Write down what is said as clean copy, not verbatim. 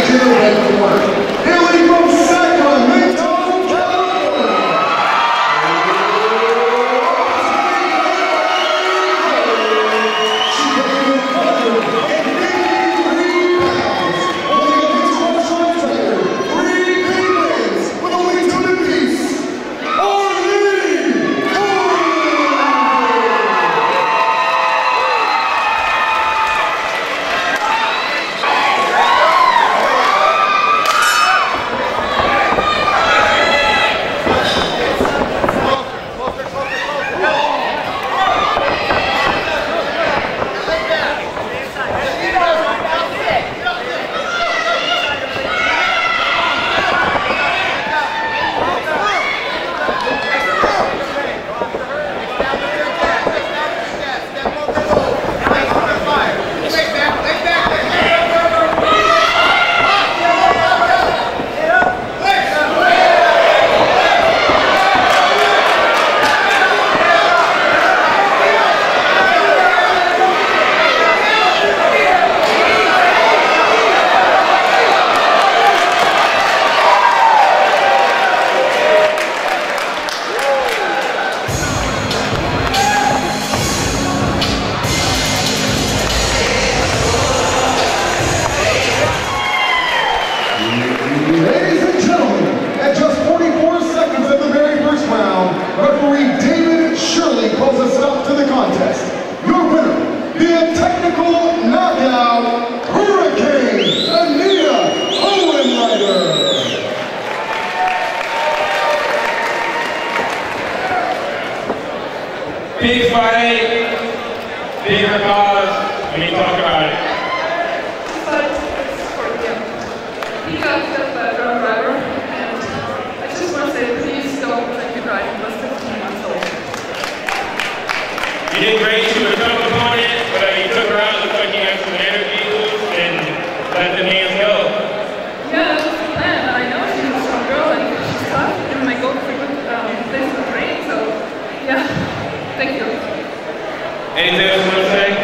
in the red corner. Hailing from Sacramento, California. She weighs 183 pounds, holding a mixed martial arts record, 3 big wins with only 2 defeats. Ladies and gentlemen, at just 44 seconds of the very first round, referee David Shirley calls a stop to the contest. Your winner, via technical knockout, Hurricane Anita Hohenreiter. Big fight, bigger cause, we need to talk about it. He got killed by a drunk driver, and I just want to say, please don't drink and drive. He was 15 months old. You did great, you were a tough opponent, but you took her out, looked like you had some energy loose, and let the hands go. Yeah, that was the plan. I know she's a strong girl, and she's tough, and my goal is a good place to train, so yeah, thank you. Anything else you want to say?